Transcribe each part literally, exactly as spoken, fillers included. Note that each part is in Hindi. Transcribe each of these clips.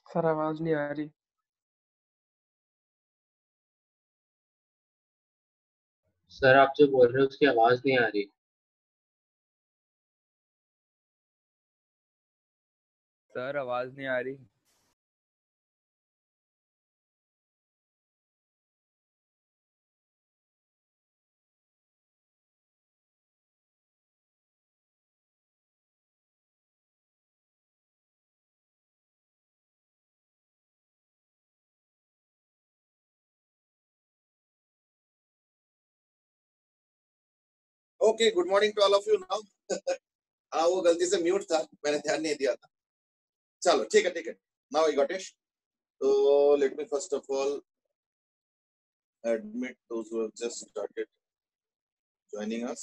सर आवाज नहीं आ रही। सर आप जो बोल रहे हो उसकी आवाज नहीं आ रही। सर आवाज नहीं आ रही। Okay, good morning to all of you now. हाँ, वो गलती से म्यूट था, मैंने ध्यान नहीं दिया था। चलो ठीक है ठीक है, नाउ आई गॉट इट। तो late me first of all admit those who have just started joining us.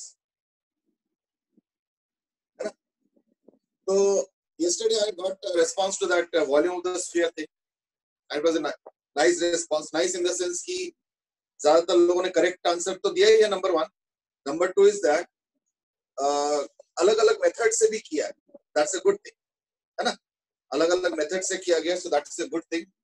है ना? तो yesterday I got a response to that uh, volume of the sphere thing. And it was a nice response. Nice in the sense कि ज्यादातर लोगों ने करेक्ट आंसर तो दिया ही है, number one. Number two is that अलग अलग मेथड से भी किया है, दैट्स अ गुड थिंग, है ना? अलग अलग मेथड से किया गया, so that's a good thing,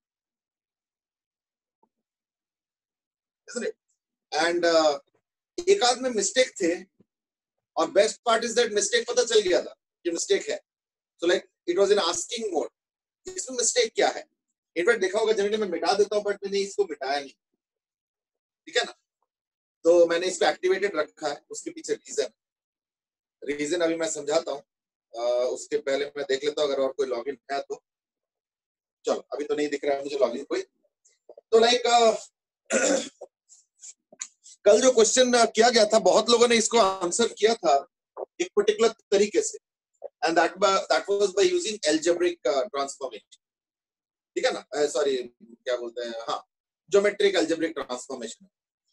isn't it? And uh, एक आध में मिस्टेक थे, और best part is that mistake पता चल गया था कि मिस्टेक है। So like it was in asking mode, इसमें मिस्टेक क्या है। इनफैक्ट देखा होगा जनरली मैं मिटा देता हूं, बट मैंने इसको मिटाया नहीं, ठीक है ना? तो मैंने इसको एक्टिवेटेड रखा है, उसके पीछे रीजन रीजन अभी मैं समझाता हूँ। उसके पहले मैं देख लेता हूँ अगर और कोई लॉगिन है तो। चलो, अभी तो नहीं दिख रहा है मुझे लॉगिन कोई। तो लाइक कल जो क्वेश्चन किया गया था, बहुत लोगों ने इसको आंसर किया था एक पर्टिकुलर तरीके से, and that that was by using algebraic transformation, ठीक है ना? सॉरी uh, क्या बोलते हैं, हाँ, ज्योमेट्रिक एल्जेब्रिक ट्रांसफॉर्मेशन।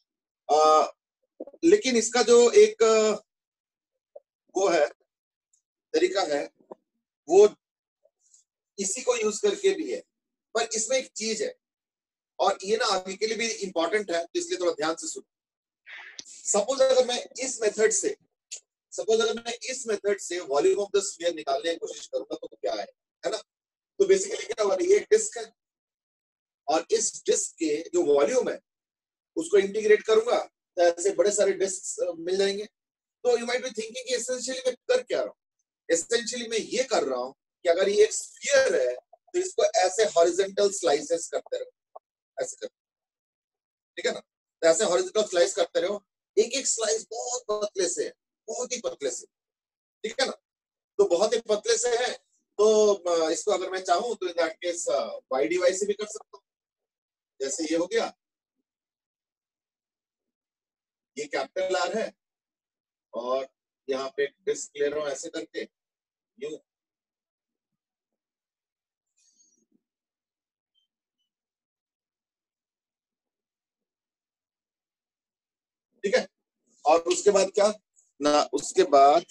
लेकिन इसका जो एक uh, वो है तरीका है, वो इसी को यूज करके भी है, पर इसमें एक चीज है, और ये ना आगे के लिए भी इंपॉर्टेंट है, तो इसलिए थोड़ा ध्यान से सुनो। सपोज अगर मैं इस मेथड से सपोज अगर मैं इस मेथड से वॉल्यूम ऑफ द स्फीयर निकालने की कोशिश करूंगा तो, तो क्या है है ना? तो बेसिकली क्या होगा, ये एक डिस्क है, और इस डिस्क के जो वॉल्यूम है उसको इंटीग्रेट करूंगा तो ऐसे बड़े सारे डिस्क मिल जाएंगे। तो यू माइट बी थिंकिंग कि एसेंशियली मैं कर क्या रहा हूँ। एसेंशियली मैं ये कर रहा हूँ कि अगर ये एक स्फीयर है तो इसको ऐसे हॉरिजॉन्टल स्लाइसेस करते रहो, ऐसे कर, ठीक है ना? तो ऐसे हॉरिजॉन्टल स्लाइस करते रहो, एक एक स्लाइस बहुत पतले से है, बहुत ही पतले से, ठीक है ना? तो बहुत ही पतले से है, तो इसको अगर मैं चाहूं तो in that case y d y से भी कर सकता हूँ। जैसे ये हो गया, ये कैपिटल आर है, और यहाँ पे डिस्क ले रहा हूं ऐसे करके, यूं, ठीक है? और उसके बाद क्या ना, उसके बाद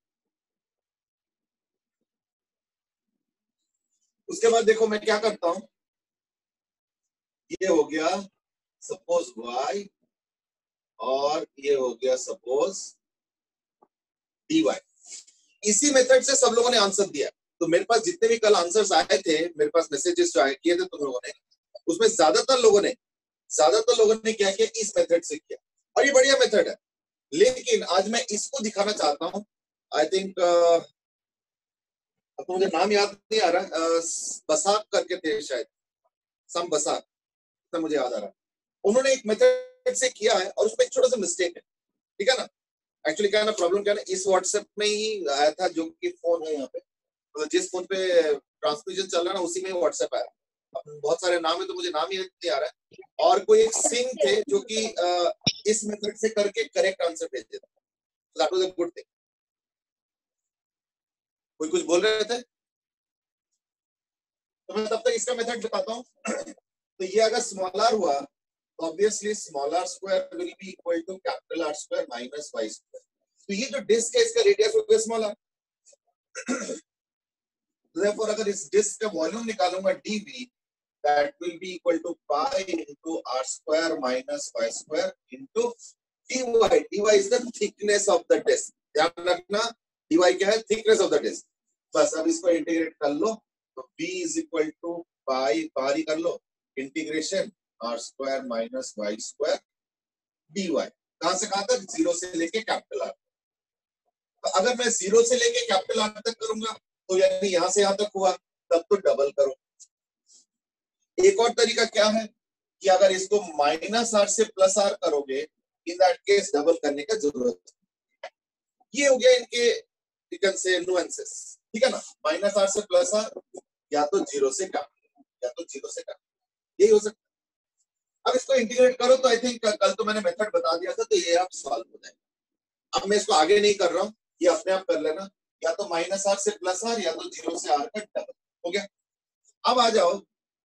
उसके बाद देखो मैं क्या करता हूं, ये हो गया सपोज y, और ये हो गया सपोज dy। इसी मेथड से सब लोगों ने आंसर दिया। तो मेरे पास जितने भी कल आंसर्स आए थे, मेरे पास मैसेजेस जो आए किए थे तुम लोगों ने, उसमें ज्यादातर लोगों ने ज्यादातर लोगों ने क्या किया, इस मेथड से किया, और ये बढ़िया मेथड है। लेकिन आज मैं इसको दिखाना चाहता हूं। आई थिंक अब तो मुझे नाम याद नहीं आ रहा, बसाक करके थे शायद, सम बसाक, तो मुझे याद आ रहा है। उन्होंने एक मेथड से किया है, और उसमें एक छोटा सा मिस्टेक है, ठीक है ना? एक्चुअली क्या है ना, प्रॉब्लम क्या है ना, इस व्हाट्सएप में ही आया था, जो कि फोन है यहाँ पे, तो जिस फोन पे ट्रांसमिशन चल रहा है ना, उसी में व्हाट्सएप आया। अब बहुत सारे नाम है तो मुझे नाम ही नहीं आ रहा है। और कोई एक सिंह थे जो कि इस मेथड से करके करेक्ट आंसर भेज देता, that was a good thing. कोई कुछ बोल रहे थे तो मैं तब तक इसका मेथड बताता हूँ। तो ये अगर स्मॉल आर हुआ, obviously small r square will be equal to capital R square minus y square. तो ये जो डिस्क है, इसका रेडियस हो गया स्मॉल आर। Therefore, अगर इस डिस्क का वॉल्यूम निकालूंगा dv, that will be equal to pi into r square minus y square into dy. dy is the thickness of the disk. ध्यान रखना, dy क्या है, thickness of the disk। बस अब इसको इंटीग्रेट कर लो, तो v is equal to पाई बाहर ही कर लो, integration r square minus y square d y. कहां से कहां तक? जीरो से लेके कैपिटल आर। तो अगर मैं जीरो से लेके कैपिटल आर तक करूंगा तो यानी यहां से यहां तक हुआ, तब तो डबल करो। एक और तरीका क्या है कि अगर इसको माइनस आर से प्लस आर करोगे, इन दैट केस डबल करने का जरूरत। ये हो गया इनके यू कैन से नुएंसेस, ठीक है ना। माइनस आर से प्लस आर, या तो जीरो से कैपिटल, या तो जीरो से कैपिटल, यही हो सकता है। अब इसको इंटीग्रेट करो तो आई थिंक कल तो मैंने मेथड बता दिया था, तो ये आप सॉल्व हो जाएगा। अब मैं इसको आगे नहीं कर रहा हूं, ये अपने आप कर लेना, या तो माइनस आर से प्लस आर, या तो जीरो से आर का डबल। हो गया। अब आ जाओ,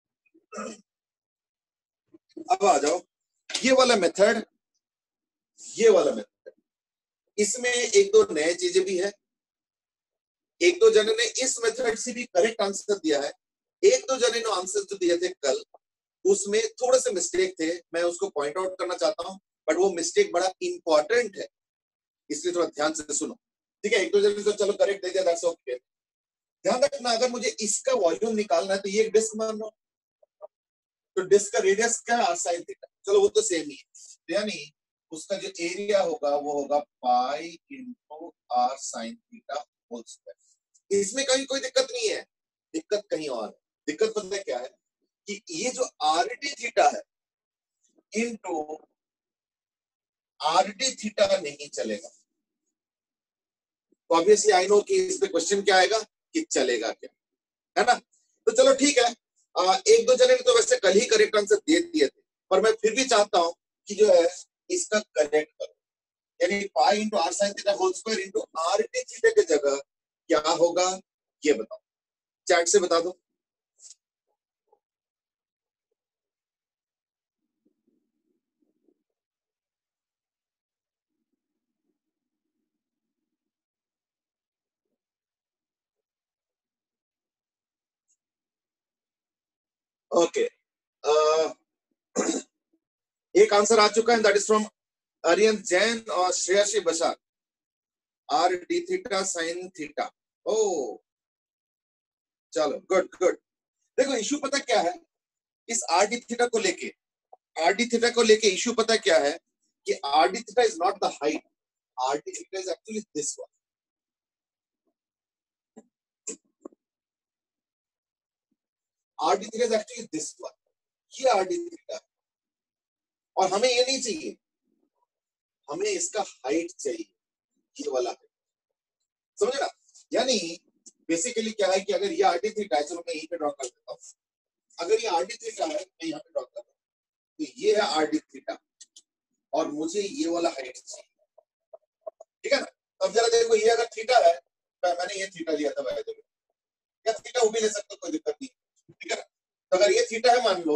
अब आ जाओ ये वाला मेथड, ये वाला मेथड, इसमें एक दो नए चीजें भी है। एक दो जने ने इस मेथड से भी करेक्ट आंसर दिया है, एक दो जने ने आंसर जो दिए थे कल उसमें थोड़े से मिस्टेक थे, मैं उसको पॉइंट आउट करना चाहता हूं, बट वो मिस्टेक बड़ा इंपॉर्टेंट है, इसलिए थोड़ा ध्यान से सुनो, ठीक है। एक दो जने तो चलो करेक्ट दे दिया, दैट्स ओके। ध्यान रखना, अगर मुझे इसका वॉल्यूम निकालना है तो ये डिस्क मान लो, तो डिस्क का रेडियस क्या है? Sine theta. चलो वो तो सेम ही है, यानी उसका जो एरिया होगा वो होगा pi into r sine theta whole square. इसमें कहीं कोई दिक्कत नहीं है, दिक्कत कहीं और है। दिक्कत पता है क्या है कि ये जो आर डी थीटा है इंटू आर डी थीटा नहीं चलेगा। तो ऑब्वियसली आई नो कि इस पे क्वेश्चन क्या आएगा कि चलेगा क्या, है ना। तो चलो ठीक है, आ, एक दो जने ने तो वैसे कल ही करेक्ट आंसर दे दिए थे, पर मैं फिर भी चाहता हूं कि जो है इसका करेक्ट करो, यानी pi into r sine theta whole square into r d theta की जगह क्या होगा ये बताओ, चैट से बता दो। ओके, एक आंसर आ चुका है, that is from Aryan Jain और Shreyasi Basar. R d theta sine theta, oh चलो गुड गुड। देखो इशू पता क्या है, इस आर डी थीटा को लेके, आर डी थीटा को लेके इशू पता क्या है कि r d theta is not the height, r d theta is actually this one. R d theta is actually this one, ये आर डी थीटा। और हमें ये नहीं चाहिए, हमें इसका हाइट चाहिए, ये वाला हाइट, समझे ना। यानी बेसिकली क्या है कि अगर ये आर डी थीटा है, चलो मैं यहीं पे ड्रॉ कर देता हूँ, अगर ये आर डी थीटा है, मैं यहाँ पे ड्रॉ कर रहा हूँ, तो ये है आर डी थीटा और मुझे ये वाला हाइट चाहिए, ठीक है ना। अब जरा देखो, ये अगर थीटा है, मैंने ये थीटा लिया था भाई, या थीटा वो भी ले सकते हो, कोई दिक्कत नहीं, ठीक है ना। तो अगर ये थीटा है मान लो,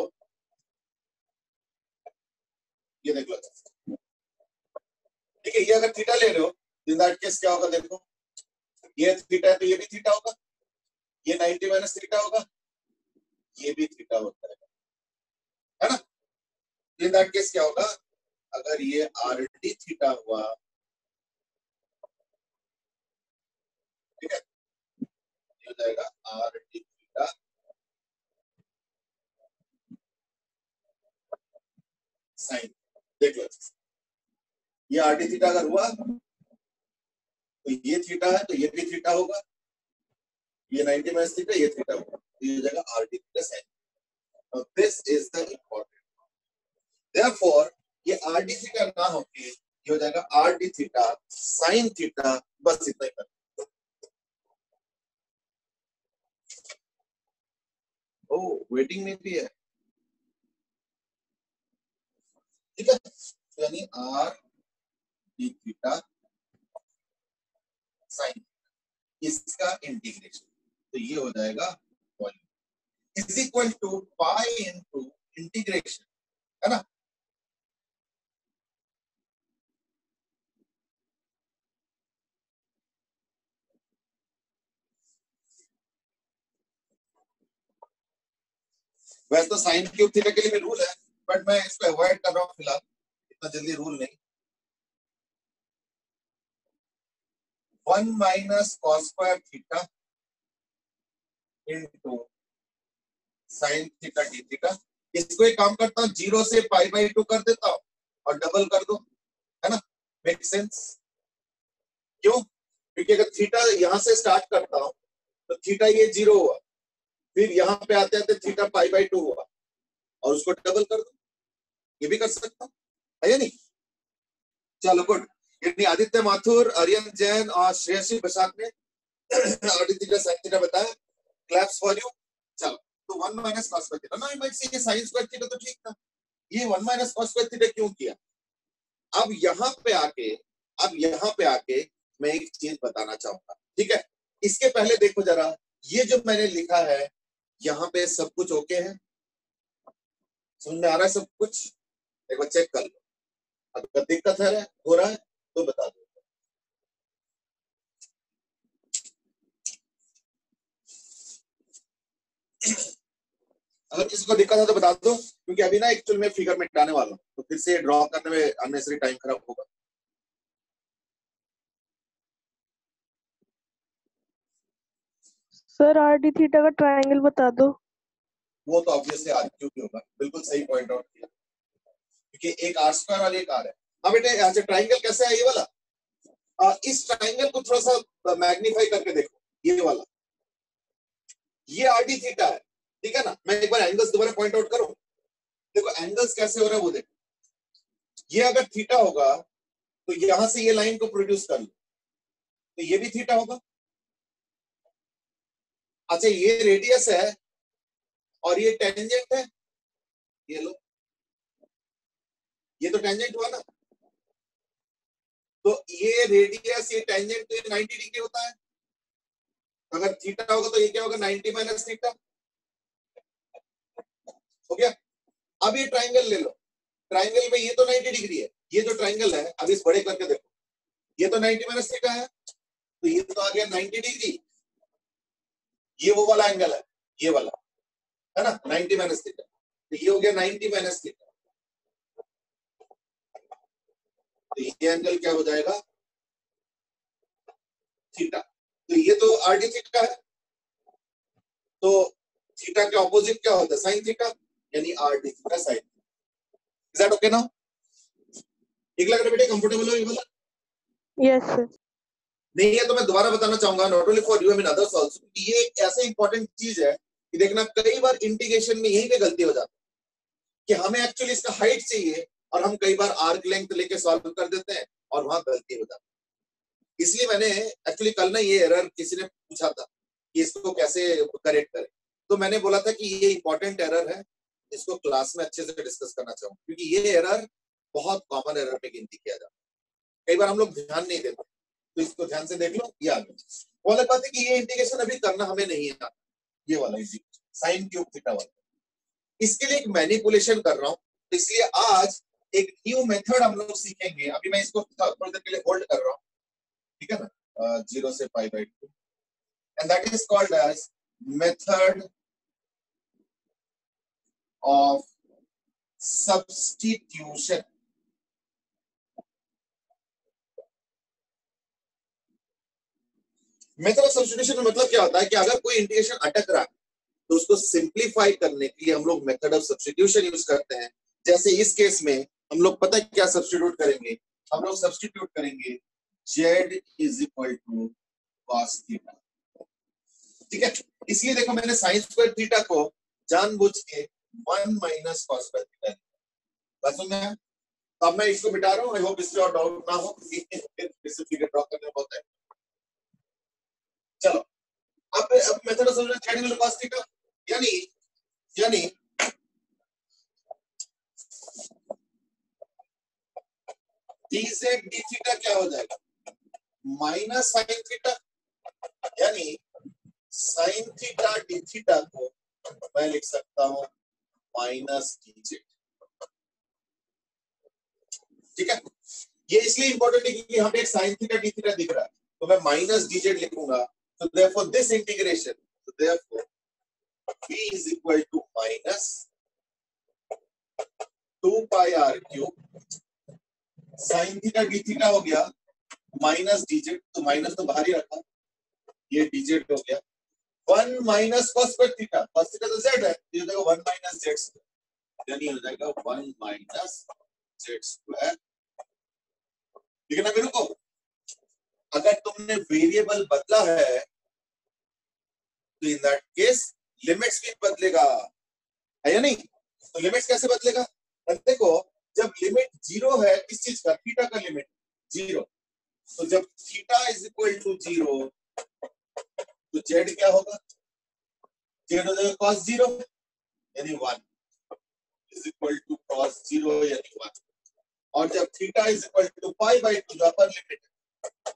ये देख लो, ठीक है, ये अगर थीटा ले रहे हो, इन दैट केस क्या होगा देखो, ये थीटा है तो ये भी थीटा होगा, ये नाइंटी माइनस थीटा होगा, ये भी थीटा होता है, है ना। इन दैट केस क्या होगा, अगर ये आर डी थीटा हुआ, ठीक है, ये हो जाएगा आर डी थीटा साइन। देख लो, ये आर डी थीटा अगर हुआ तो ये थीटा है तो ये भी थीटा होगा, ये नाइंटी माइनस थीटा, ये थीटा होगा, तो ये हो जाएगा r d theta sine. Now this is the important. Therefore ये आर डी थीटा ना होके ये हो जाएगा r d theta sine theta, बस इतना ही कर। ओ वेटिंग में भी है, ठीक है, यानी आर डी थीटा साइन, इसका इंटीग्रेशन, तो ये हो जाएगा volume is equal to pi into integration, है ना। वैसे तो साइन क्यूब थीटा के लिए भी रूल है, बट मैं इसको अवॉइड कर रहा हूँ फिलहाल, इतना जल्दी रूल नहीं। One minus cos square theta into sine theta d theta. इसको एक काम करता हूँ, जीरो से पाई बाई टू कर देता हूँ और डबल कर दो, है ना, मेक सेंस। क्यों? क्योंकि अगर थीटा यहां से स्टार्ट करता हूं तो थीटा ये जीरो हुआ, फिर यहां पे आते आते थीटा पाई बाई टू हुआ और उसको डबल कर दो, ये भी कर सकता हूं, है या नहीं? चलो गुड। यानी आदित्य माथुर, आर्यन जैन और श्रेयसी बसाक ने आदित्य साइन थीटा बताया। Claps for you. चलो, तो one minus cos square theta, ना यू माइट से ये साइन स्क्वायर थीटा तो ठीक था, ये one minus cos square theta क्यों किया? अब यहां पे आके अब यहां पे आके मैं एक चीज बताना चाहूंगा, ठीक है? इसके पहले देखो जरा, ये जो मैंने लिखा है यहाँ पे सब कुछ ओके है, समझ में आ रहा है सब कुछ? एक बार चेक कर लो, अगर दिक्कत है हो रहा है तो बता दो। अगर किसी को दिक्कत है तो बता दो, क्योंकि अभी ना एक्चुअल में फिगर मिटाने वाला हूं, तो फिर से ड्रॉ करने में अननेसेसरी टाइम खराब होगा। सर आर डी थीटा का ट्रायंगल बता दो। वो तो ऑब्वियसली आर क्यूब ही होगा, बिल्कुल सही पॉइंट आउट किया, क्योंकि एक आर स्क्वायर और एक आर है। अब बेटे अच्छा ट्रायंगल कैसे है ये वाला? आ, इस ट्रायंगल को थोड़ा सा मैग्नीफाई करके देखो, ये वाला, ये आर डी थीटा है, ठीक है ना? मैं एक बार एंगल्स दोबारा पॉइंट आउट करूं, देखो एंगल्स कैसे हो रहे हैं वो देखो। ये अगर थीटा होगा तो यहां से ये लाइन को प्रोड्यूस कर लो, तो ये भी थीटा होगा। अच्छा ये रेडियस है और ये टेंजेंट है, ये लो, ये तो टेंजेंट हुआ ना, तो ये रेडियस ये टेंजेंट तो ये नाइंटी डिग्री होता है। अगर थीटा होगा तो ये क्या होगा? नाइंटी माइनस थीटा हो गया। अब ये ट्रायंगल ले लो, ट्रायंगल में ये तो नाइंटी डिग्री है, ये जो ट्रायंगल है अब इस बड़े करके देखो, ये तो नाइंटी माइनस थीटा है, तो ये तो आ गया नाइंटी डिग्री, ये वो वाला एंगल है, ये वाला है ना, नाइंटी माइनस थीटा, तो ये हो गया नाइंटी माइनस थीटा, तो ये एंगल क्या हो जाएगा? थीटा। तो ये तो आर डी थीटा है, तो थीटा के ऑपोजिट क्या होता है? साइन थीटा, यानी r d theta sine. Is that okay now? ठीक लग रहा है बेटे? कंफर्टेबल हो ये वाला? Yes sir. नहीं है तो मैं दोबारा बताना चाहूंगा, not only for you I mean others also, ये एक ऐसे इंपॉर्टेंट चीज है कि देखना कई बार इंटीग्रेशन में यहीं पे गलती हो जाती है कि हमें एक्चुअली इसका हाइट चाहिए और हम कई बार आर्क लेंथ लेके सॉल्व कर देते हैं और वहां गलती हो जाती है। इसलिए मैंने एक्चुअली कल ना ये एरर किसी ने पूछा था कि इसको कैसे करेक्ट करें, तो मैंने बोला था कि ये इंपॉर्टेंट एरर है, इसको क्लास में अच्छे से डिस्कस करना चाहूंगा, क्योंकि ये एरर बहुत कॉमन एरर में गिनती किया जाता है, कई बार हम लोग ध्यान नहीं देते, तो इसको ध्यान से देख लो। ये आ गया। वो अलग बात है कि ये इंटीग्रेशन अभी करना हमें नहीं आता, ये वाला साइन क्यूब थीटा वाला, इसके लिए एक मैनिपुलेशन कर रहा हूं, तो इसलिए आज एक न्यू मेथड हम लोग सीखेंगे। अभी मैं इसको थोड़ी देर के लिए होल्ड कर रहा हूं, ठीक है ना, जीरो से pi by two, and that is called as method of substitution. Method of substitution का मतलब क्या होता है कि अगर कोई इंटीग्रेशन अटक रहा है तो उसको सिंप्लीफाई करने के लिए हम लोग मेथड ऑफ सब्स्टिट्यूशन यूज करते हैं। जैसे इस केस में हम लोग पता है क्या सब्स्टिट्यूट करेंगे? हम लोग सब्स्टिट्यूट करेंगे z is equal to cos theta, ठीक है? इसलिए देखो मैंने sin स्क्वायर थीटा को जानबूझ के one minus cos square theta बस में, तो अब मैं इसको मिटा रहा हूं। आई होप इससे और डाउट ना हो, इससे फिगर ड्रॉ करने में बहुत है। चलो अब अब method of substitution z equal to cos theta, यानी यानी dz d थीटा क्या हो जाएगा? माइनस साइन थीटा, यानी साइन थीटा डी थीटा को मैं लिख सकता हूं माइनस dz, ठीक है? ये इसलिए इंपॉर्टेंट है क्योंकि हमें एक साइन थीटा डी थीटा दिख रहा है, तो मैं माइनस dz लिखूंगा, तो देयरफॉर दिस इंटीग्रेशन, तो therefore v is equal to minus two pi r cube sine theta d theta हो गया माइनस dz, तो माइनस तो बाहर ही रखा, ये dz हो गया one minus cos square theta, cos theta तो z है, ये वन माइनस जेड स्क्वायर, यानी हो जाएगा वन माइनस जेड स्क्वायर। ठीक है ना मेरे को? अगर तुमने वेरिएबल बदला है तो इन दैट केस लिमिट्स भी बदलेगा, है या नहीं? तो लिमिट्स कैसे बदलेगा? देखो, जब लिमिट जीरो है, किस चीज का? थीटा का लिमिट जीरो, तो जब theta is equal to zero तो जेड क्या होगा? जेड हो जाएगा कॉस जीरो यानी one, is equal to cos zero यानी वन। और जब theta is equal to pi by two, जो अपर लिमिट है,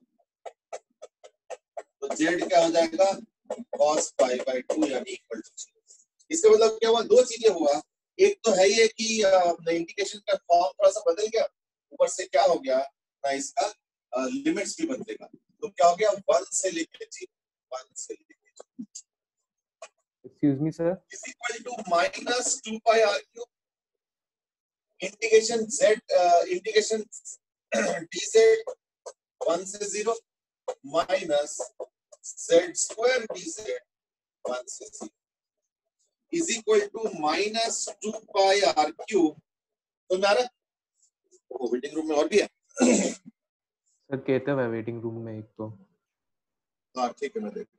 तो जेड क्या हो जाएगा? कॉस पाई बाई टू यानी इक्वल टू जीरो। इसका मतलब क्या हुआ? दो चीजें हुआ, एक तो है ये कि इंडिकेशन का फॉर्म थोड़ा सा बदल गया, ऊपर से क्या हो गया ना, इसका लिमिट्स भी बदलेगा। तो क्या हो गया? वन से लेके जीरो, वन से लेके zero, excuse me sir, is equal to minus two pi r cube integration z, integration dz one से zero minus z square dz one से zero is equal to minus two pi r cube. तो मेरा वो वेटिंग रूम में और भी है सर केतव है वेटिंग रूम में एक तो। हाँ ठीक है, मैं देख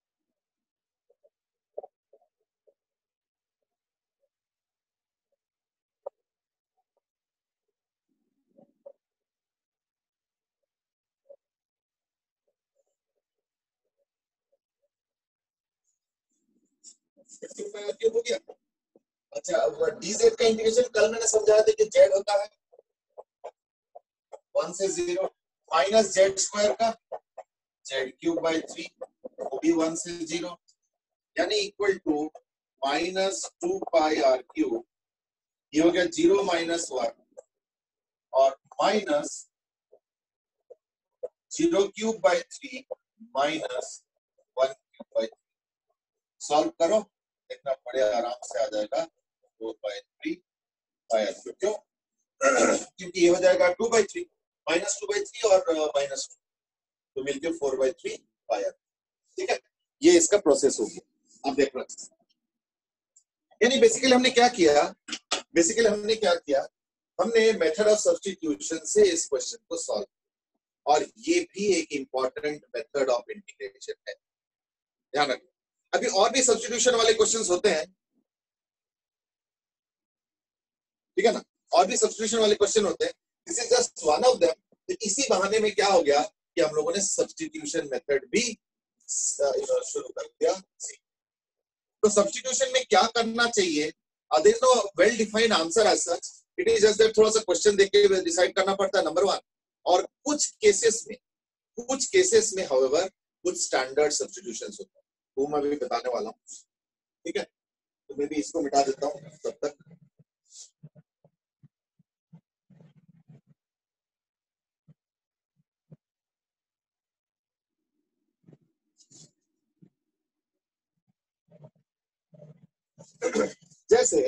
हो गया। अच्छा, dz का इंटीग्रेशन कल मैंने समझाया था कि z होता है वन से जीरो माइनस जेड स्क्वायर का जेड क्यूब बाई थ्री, वो भी वन से जीरो, यानी equal to minus two pi r cube. ये हो गया जीरो माइनस वन और minus zero cube by three minus one cube by three. Solve करो, देखना बड़े आराम से आ जाएगा four by three pi r cube. क्यों? क्योंकि ये हो जाएगा two by three, minus two by three और माइनस टू, तो मिलके four by three pi r. ठीक है, ये इसका प्रोसेस हो गया। अब देख लो, यानी बेसिकली हमने क्या किया, बेसिकली हमने क्या किया, हमने मेथड ऑफ सब्स्टिट्यूशन से इस क्वेश्चन को सॉल्व, और ये भी एक इंपॉर्टेंट मेथड ऑफ इंटीग्रेशन है, ध्यान रखना। अभी और भी सब्स्टिट्यूशन वाले क्वेश्चंस होते हैं, ठीक है ना, और भी सब्स्टिट्यूशन वाले क्वेश्चन होते हैं, this is just one of them. तो इसी बहाने में क्या हो गया कि हम लोगों ने सब्स्टिट्यूशन मेथड भी शुरू कर दिया। तो सब्स्टिट्यूशन में क्या करना चाहिए? There is no well defined answer as such, it is just that थोड़ा सा क्वेश्चन देख के डिसाइड करना पड़ता है, नंबर वन। और कुछ केसेस में, कुछ केसेस में हाउएवर कुछ स्टैंडर्ड सब्स्टिट्यूशंस होते हैं, वो मैं भी बताने वाला हूं। ठीक है, तो मैं भी इसको मिटा देता हूं तब तक। जैसे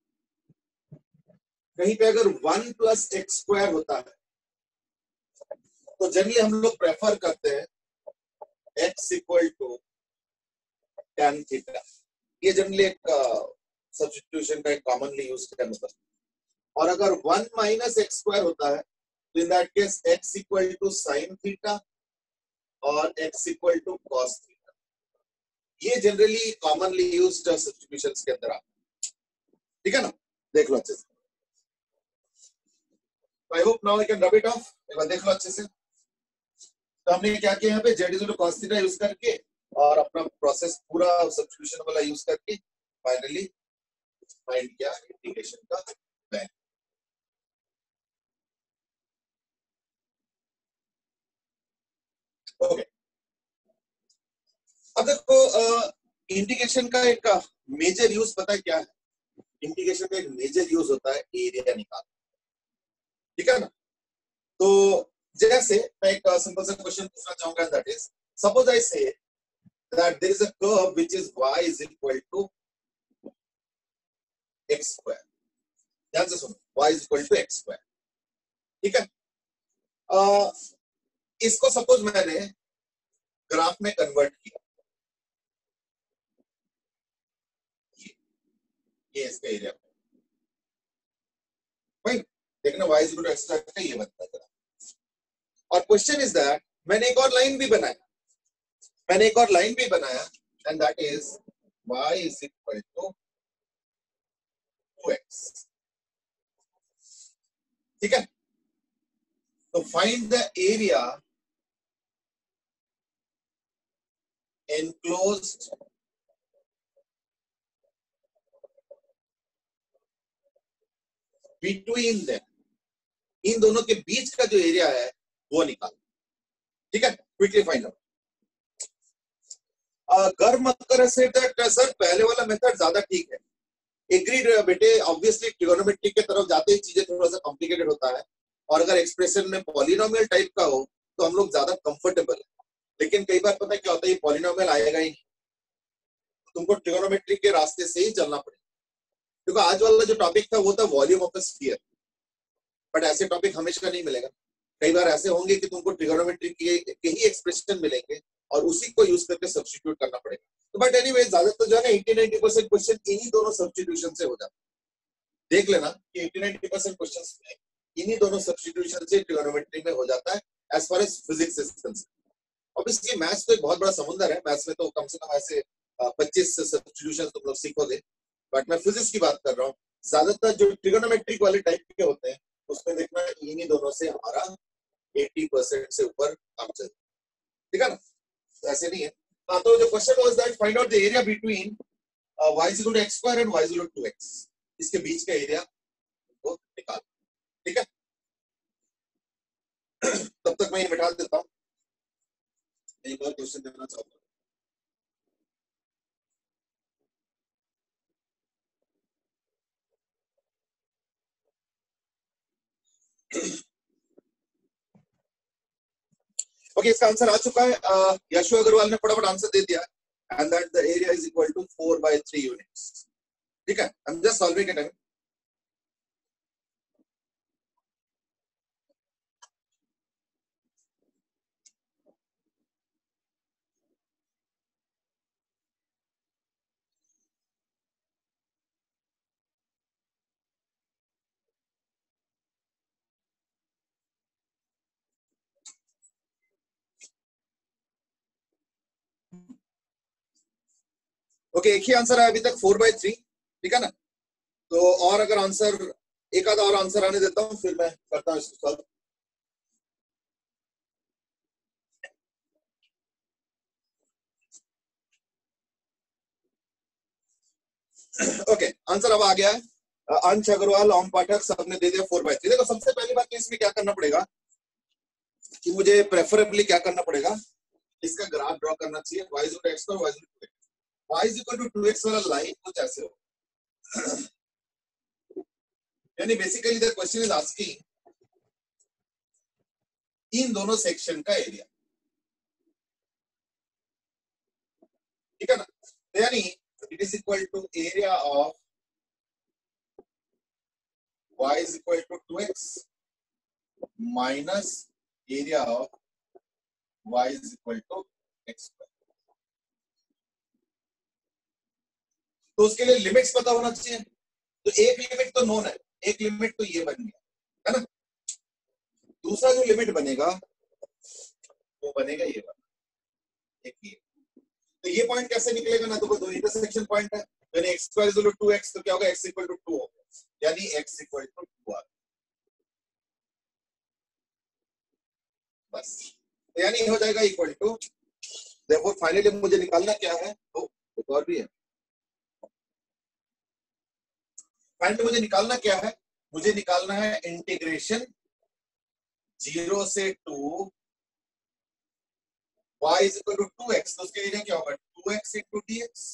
कहीं पे अगर वन प्लस एक्स स्क्वायर होता है तो जनरली हम लोग प्रेफर करते हैं x equal to tan theta. ये जनरली एक सब्स्टिट्यूशन का एक कॉमनली यूज का मेथड। और अगर वन माइनस एक्स स्क्वायर होता है तो in that case x equal to sine theta और x equal to cos theta. ये जनरली कॉमनली यूज्ड सब्स्टिट्यूशंस के अंदर आता है, ठीक है ना। देख लो अच्छे से, I hope now I can rub it off. एक बार देख लो अच्छे से। तो हमने क्या किया यहाँ पे, z is cos theta use करके और अपना प्रोसेस पूरा सब्स्टिट्यूशन वाला यूज करके फाइनली फाइंड किया इंटीग्रेशन का वैल्यू। ओके, अब देखो इंटीग्रेशन का एक मेजर यूज पता है क्या है? इंटीग्रेशन का एक मेजर यूज होता है एरिया निकालना, ठीक है ना। तो जैसे मैं एक सिंपल सा क्वेश्चन पूछना चाहूंगा, दैट इज सपोज आई से that there is a curve which is y is equal to x square। ध्यान से सुनो, y is equal to x square, ठीक है। आ, इसको सपोज मैंने ग्राफ में कन्वर्ट किया, ये इसका एरिया भाई देखना y is equal to x square का ये बनता है। और क्वेश्चन इज दैट मैंने एक और लाइन भी बनाया मैंने एक और लाइन भी बनाया and that is y is equal to two x. ठीक है, तो find the area enclosed between them, इन दोनों के बीच का जो एरिया है वो निकाल। ठीक है, क्विकली फाइंड आउट। गर्म मकर से सर पहले वाला मेथड ज्यादा ठीक है, एग्रीड बेटे। ऑब्वियसली ट्रिगोनोमेट्री के तरफ जाते ही चीजें थोड़ा सा कॉम्प्लिकेटेड होता है, और अगर एक्सप्रेशन में पॉलिनोमियल टाइप का हो तो हम लोग ज्यादा कंफर्टेबल है। लेकिन कई बार पता है क्या होता है, ये पॉलिनोमियल आएगा ही नहीं, तुमको ट्रिगोनोमेट्री के रास्ते से ही चलना पड़ेगा। क्योंकि आज वाला जो टॉपिक था वो था volume of the sphere, but ऐसे टॉपिक हमेशा नहीं मिलेगा। कई बार ऐसे होंगे कि तुमको ट्रिगोनोमेट्री के, के ही एक्सप्रेशन मिलेंगे और उसी को यूज करके सब्स्टिट्यूट करना पड़ेगा। तो बट एनीवे ज्यादातर जो है ना अस्सी नब्बे परसेंट क्वेश्चन इन्हीं दोनों सब्स्टिट्यूशन से हो जाता है। देख लेना कि अस्सी नब्बे परसेंट क्वेश्चन इन्हीं दोनों सब्स्टिट्यूशन से ट्रिगोनोमेट्री में हो जाता है as far as physics is concerned. Obviously maths तो एक बहुत बड़ा समुद्र है, मैथ्स में तो कम से कम ऐसे पच्चीस सब्स्टिट्यूशन तुम लोग सीखोगे, बट मैं फिजिक्स की बात कर रहा हूँ। ज्यादातर जो ट्रिगोनोमेट्रिक वाले टाइप के होते हैं उसमें देखना इन्हीं दोनों से हमारा अस्सी परसेंट से ऊपर काम चलता है। ठीक है ना, तो ऐसे नहीं है। हाँ, तो जो question was that find out the area between y is equal to x square and y is equal to two x, इसके बीच का एरिया को निकाल। ठीक है, तब तक मैं ये मिटा देता हूँ, एक और क्वेश्चन देना चाहूंगा। ओके, इसका आंसर आ चुका है। uh, यशु अग्रवाल ने फटाफट आंसर दे दिया, and that the area is equal to four by three units. ठीक है, I am just solving it. Okay, एक ही आंसर है अभी तक, फोर बाय थ्री। ठीक है ना, तो और अगर आंसर एक आधा और आंसर आने देता हूँ फिर मैं करता हूँ इसको सॉल्व। ओके, आंसर अब आ गया है। अंश अग्रवाल, ओम पाठक सबने दे दिया फोर बाय थ्री। देखो सबसे पहली बात तो इसमें क्या करना पड़ेगा कि मुझे प्रेफरेबली क्या करना पड़ेगा, इसका ग्राफ ड्रॉ करना चाहिए। y is equal to x और y is equal to y is equal to two x वाला लाइन कुछ ऐसे हो। यानी basically the question is asking इन दोनों सेक्शन का एरिया। ठीक है ना, यानी it is equal to area of y is equal to two x minus area of y is equal to x square. तो उसके लिए लिमिट्स पता होना चाहिए। तो एक लिमिट तो नोन है, एक लिमिट तो ये बन गया है ना। दूसरा जो लिमिट बनेगा वो बनेगा ये वाला, एक ये। तो ये पॉइंट कैसे निकलेगा ना, तो दो इंटरसेक्शन पॉइंट है, यानी x square is equal to two x, तो क्या होगा x इक्वल टू टू होगा, यानी x इक्वल टू टू आ बस। तो यानी हो जाएगा इक्वल टू, देखो फाइनली मुझे निकालना क्या है, तो एक और भी है। फाइनली मुझे निकालना क्या है, मुझे निकालना है इंटीग्रेशन जीरो से two y is equal to two x, तो उसके एरिया क्या होगा टू एक्स इंटू dx।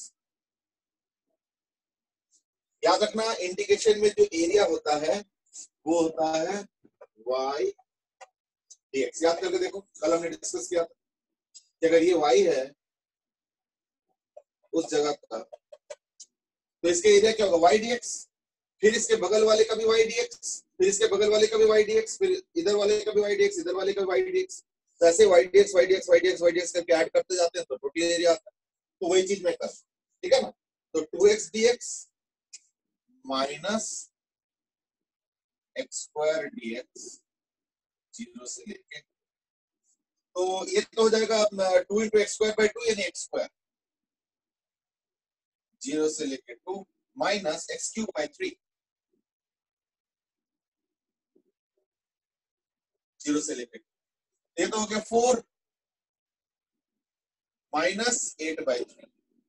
याद रखना इंटीग्रेशन में जो एरिया होता है वो होता है y dx। याद करके देखो, कल हमने डिस्कस किया था कि अगर ये y है उस जगह का, तो इसके एरिया क्या होगा y dx, फिर इसके बगल वाले का भी y dx, फिर इसके बगल वाले का भी y dx, फिर इधर वाले का भी y dx, इधर वाले का भी y dx। तो ऐसे y dx y dx y dx y dx करके ऐड करते जाते हैं तो टोटल एरिया आता है। तो वही चीज मैं कर, ठीक है ना। तो two x dx minus x square d x zero से लेके, तो ये तो हो जाएगा two into x square by two यानी एक्स स्क्वायर जीरो से लेके two minus x cube by three zero से लेके, ये तो हो गया four minus eight by three.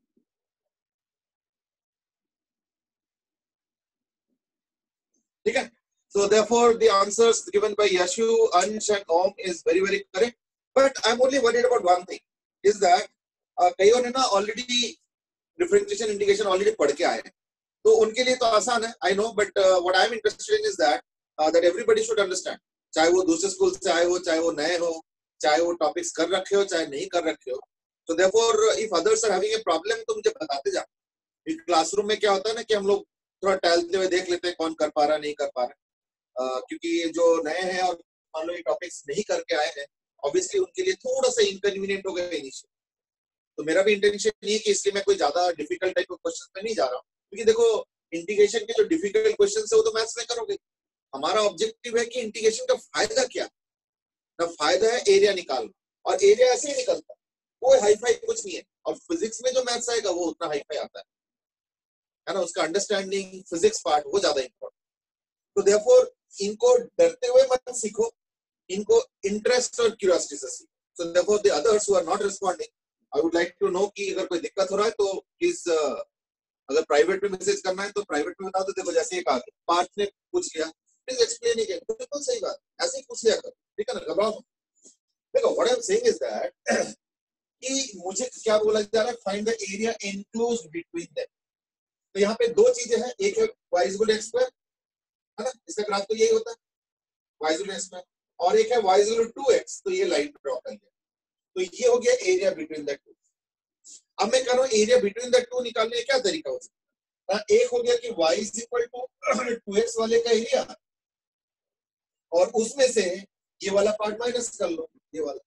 ठीक है, so therefore the answers given by Yashu, Ansh and Om is very very correct, but I'm only worried about one thing is that uh, कईयों ने ना already differentiation integration already पढ़ के आए हैं, तो उनके लिए तो आसान है I know, but uh, what I'm interested in is that uh, that everybody should understand, चाहे वो दूसरे स्कूल से आए हो, चाहे वो नए हो, चाहे वो टॉपिक्स कर रखे हो, चाहे नहीं कर रखे हो, so therefore if others are having a problem तो मुझे बताते जाओ। क्लासरूम में क्या होता है ना कि हम लोग थोड़ा टहलते हुए देख लेते हैं कौन कर पा रहा नहीं कर पा रहा, uh, क्योंकि जो नए हैं और मान लो ये टॉपिक्स नहीं करके आए हैं, ऑब्वियसली उनके लिए थोड़ा सा इनकन्वीनियंट हो गया इनिशियल। तो मेरा भी इंटेंशन नहीं है कि इसलिए मैं कोई ज्यादा डिफिकल्ट टाइप ऑफ क्वेश्चन में नहीं जा रहा हूँ, क्योंकि देखो इंटीग्रेशन के जो डिफिकल्ट क्वेश्चन है वो तो मैथ्स में करोगे। हमारा ऑब्जेक्टिव है कि इंटीग्रेशन का फायदा क्या, ना फायदा है एरिया निकालना, और एरिया ऐसे ही निकलता है, कोई हाई फाई कुछ नहीं है। और फिजिक्स में जो मैथ्स आएगा वो उतना हाई फाई आता है, है ना, उसका अंडरस्टैंडिंग फिजिक्स पार्ट वो ज्यादा इंपॉर्टेंट। तो देयरफॉर इनको डरते हुए मत सीखो, इनको इंटरेस्ट और क्यूरियोसिटी से सीखो। So therefore the others who are not responding, I would like to know कि अगर कोई दिक्कत हो रहा है तो प्लीज uh, अगर प्राइवेट में मैसेज करना है तो प्राइवेट में बता दो। देखो जैसे एक आगे पार्थ ने पूछ लिया, प्लीज एक्सप्लेन ही, बिल्कुल सही बात, ऐसे ही पूछ लिया कर, ठीक है ना, घबराओ मत। देखो what I am saying is that कि मुझे क्या बोला जा रहा है, find the area enclosed between them. तो यहाँ पे दो चीजें हैं, एक है y is equal to x square, है ना, इसका ग्राफ तो यही होता है y is equal to x square, और एक है y is equal to two x, तो ये लाइन ड्रॉ कर लिया, तो ये हो गया एरिया बिटवीन द टू। अब मैं कह रहा हूँ एरिया बिटवीन द टू निकालने का क्या तरीका हो सकता है। एक हो गया कि y is equal to two x वाले का एरिया, और उसमें से ये वाला पार्ट माइनस कर लो, ये वाला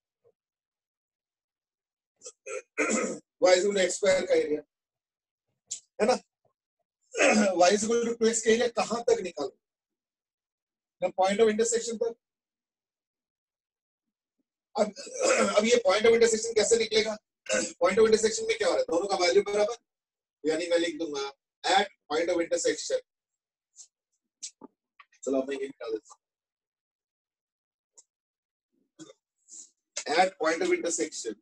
y is equal to x square का एरिया, है ना, y is equal to two x का एरिया कहां तक निकालो, ना पॉइंट ऑफ इंटरसेक्शन पर। अब अब ये पॉइंट ऑफ इंटरसेक्शन कैसे निकलेगा, पॉइंट ऑफ इंटरसेक्शन में क्या हो रहा है, दोनों का वैल्यू बराबर, यानी मैं लिख दूंगा एट पॉइंट ऑफ इंटरसेक्शन, चलो मैं ये निकाल देता हूं, at point of intersection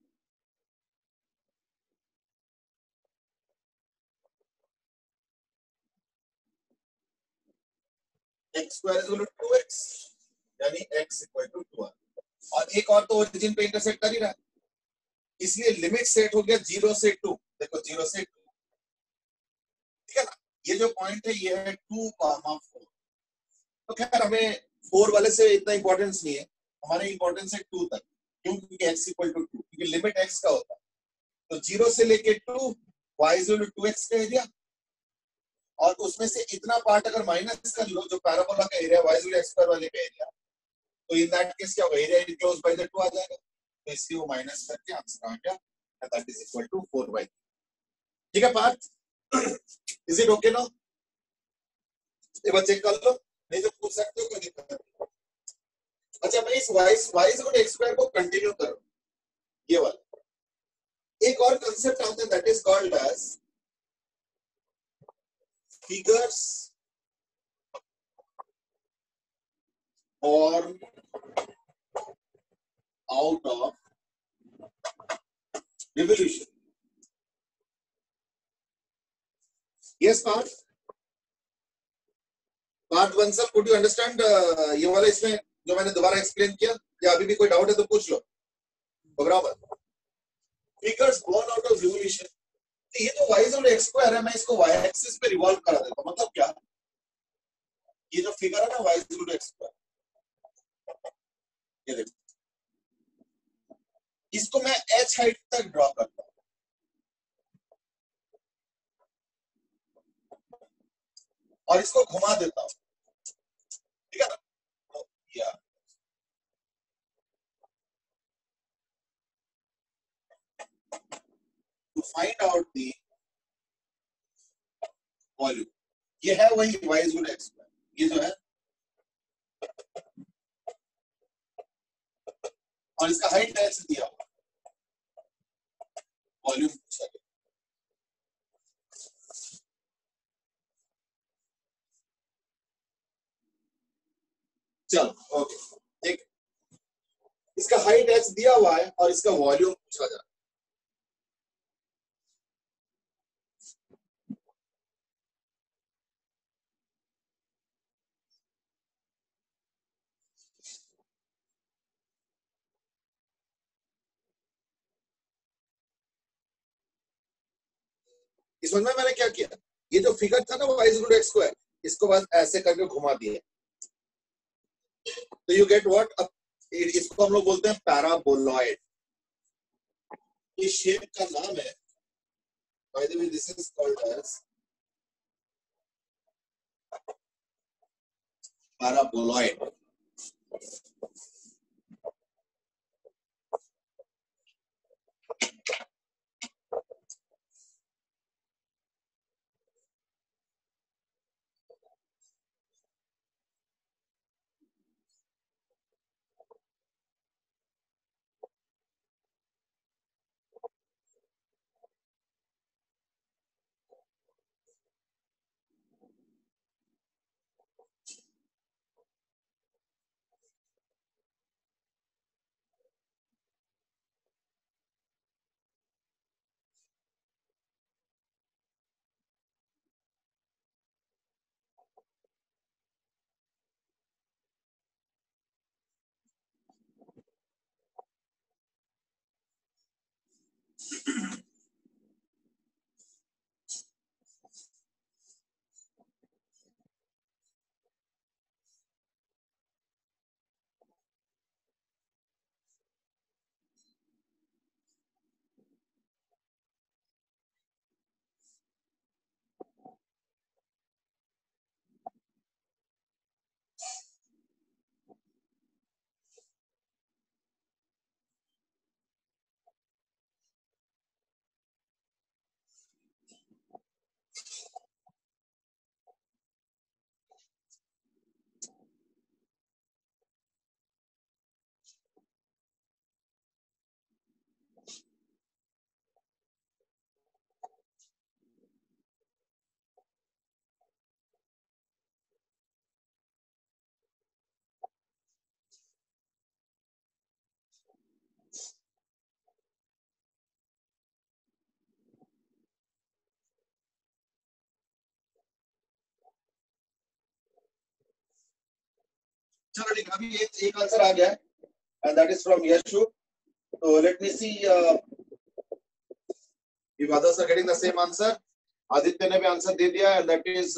x square is equal to two x, यानी x इक्वल टू टू, और एक और तो ओरिजिन पे इंटरसेक्ट कर ही रहा है, इसलिए लिमिट सेट हो गया जीरो से टू। देखो जीरो से टू, ठीक है ना, ये जो पॉइंट है ये है टू कॉमा फोर। तो खैर हमें फोर वाले से इतना इंपॉर्टेंस नहीं है, हमारे इंपॉर्टेंस है टू तक, क्यों, क्योंकि x इक्वल टू टू, क्योंकि लिमिट x का होता है। तो जीरो से लेके two, y is equal to two x का एरिया, और उसमें से इतना पार्ट अगर माइनस कर लो जो पैराबोला का area y is equal to x square वाले का एरिया, तो इन दैट केस क्या होगा, area enclosed by the two आ जाएगा, तो इसलिए वो माइनस करके आंसर आ गया, that is equal to four by three. ठीक है Parth, is it okay now, एक बार चेक कर लो, नहीं तो पूछ सकते हो, कोई दिक्कत नहीं। अच्छा मैं इस y y is equal to x square को कंटिन्यू करूं, ये वाला एक और कांसेप्ट आता है that is called as figures formed out of revolution. Yes, Parth. Parth Bansal, could you understand uh, ये वाला इसमें जो मैंने दोबारा एक्सप्लेन किया, या अभी भी कोई डाउट है तो पूछ लो, बराबर। Figures born out of revolution, ये जो y is equal to x square है, मैं इसको y एक्सिस पे रिवॉल्व करा देता हूं, मतलब क्या, ये जो फिगर है ना y is equal to x square, ये देखो, इसको मैं h हाइट तक ड्रॉ करता हूं, और इसको घुमा देता हूं, ठीक है ना, तो या to find out the volume, ये है वही y is good x square, ये जो है, और इसका हाइट x दिया हुआ, वॉल्यूम पूछा गया। चलो ओके, ठीक, इसका हाइट x दिया हुआ है और इसका वॉल्यूम पूछा जा रहा है। इस समझ में मैंने क्या किया, ये जो फिगर था ना y is good x square, इसको बस ऐसे करके घुमा दिया, तो यू गेट व्हाट, इसको हम लोग बोलते हैं पैराबोलॉइड। ये शेप का नाम है, by the way this is called as paraboloid. चलो ठीक, अभी एक एक आंसर आ गया है, and that is from Yashu. Let late see सी if others are getting the same answer. Aditya ने भी आंसर दे दिया, and that is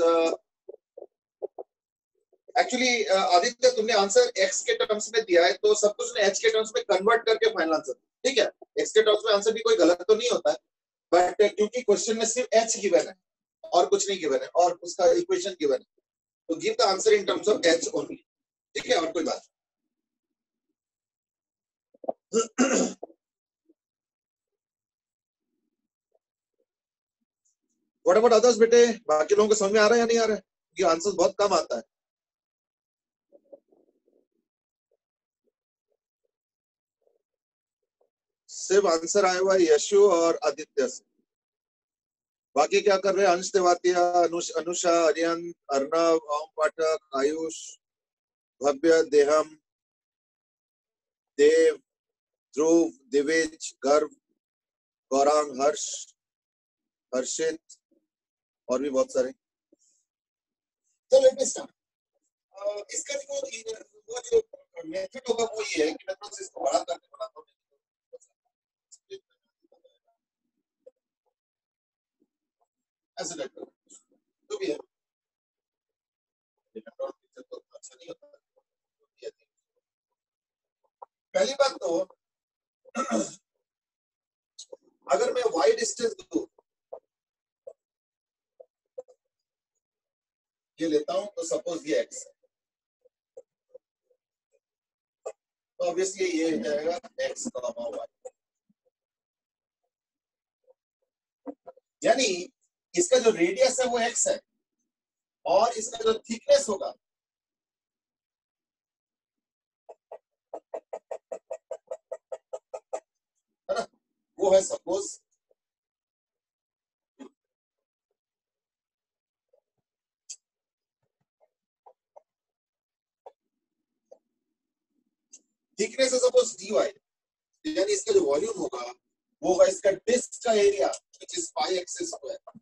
actually Aditya, तुमने आंसर x के टर्म्स में दिया है, तो सब कुछ ने h के टर्म्स में कन्वर्ट करके फाइनल आंसर, ठीक है। x के टर्म्स में आंसर भी कोई गलत तो नहीं होता है, बट क्योंकि क्वेश्चन में सिर्फ h गिवन है और कुछ नहीं गिवन है, और उसका इक्वेशन गिवन है, तो give the answer in terms of h only, ठीक है, और कोई बात। व्हाट अबाउट अदर्स बेटे, बाकी लोगों को समझ में आ रहा है या नहीं आ रहा है? ये आंसर बहुत कम आता है। सिर्फ आंसर आया हुआ है यशु और आदित्य से। बाकी क्या कर रहे हैं? अंश तेवातिया, अनुष अनुषा, अरियन, अर्णव, ओम पाठक, आयुष, भव्य, देहम, देव, ध्रुव, दिवेज, गर्व, गौरांग, हर्ष, हर्षित, और भी बहुत सारे। तो लेट मी स्टार्ट। इसका जो वो जो मेथड होगा वो ये है कि मैं तो इसको बड़ा करके बनाता हूँ, ऐसे टाइप का जो भी है, तो अच्छा नहीं होता। पहली बात तो अगर मैं y डिस्टेंस दूं, ये लेता हूं, तो सपोज ये x है, तो ऑब्वियसली ये हो जाएगा x कॉमा y, यानी इसका जो रेडियस है वो x है, और इसका जो थिकनेस होगा है ना, वो है सपोज थिकनेस है सपोज dy, यानी इसका जो वॉल्यूम होगा वो होगा इसका डिस्क का area which is pi x square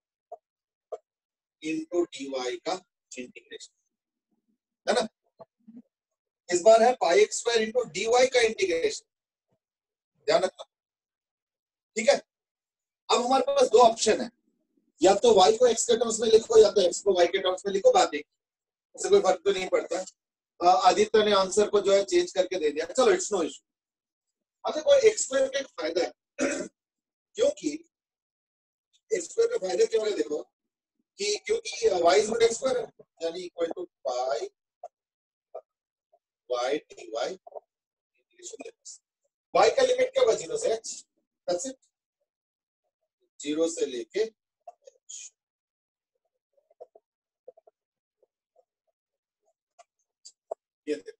into dy का इंटीग्रेशन, है ना। इस बार है pi x square into dy का इंटीग्रेशन, ध्यान रखना, ठीक है। अब हमारे पास दो ऑप्शन है, या तो y को x के टर्म्स में लिखो या तो x को y के टर्म्स में लिखो, बात एक, इससे कोई फर्क तो नहीं पड़ता। आदित्य ने आंसर को जो है चेंज करके दे दिया, चलो इट्स नो इशू। अब देखो एक्स स्क्वायर का एक फायदा है क्योंकि एक्स स्क्वायर का फायदा क्या है, देखो कि क्योंकि y is root x square है, यानी equal to pi y dy integration limits, y का लिमिट क्या होगा जीरो से h, दैट्स इट, जीरो से लेके h। ये देखो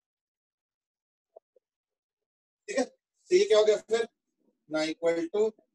ठीक है, तो ये क्या हो गया फिर, ना इक्वल टू